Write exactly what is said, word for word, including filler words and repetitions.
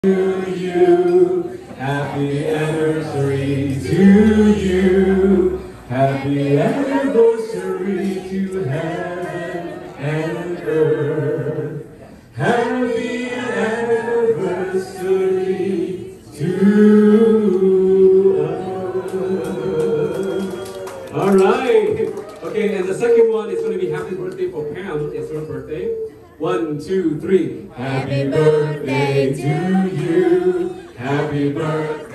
To you, happy anniversary to you, happy anniversary to heaven and earth, happy anniversary to us. All right. Okay, and the second one is going to be happy birthday for Pam. It's her birthday. One, two, three. Happy birthday to you. Happy birthday.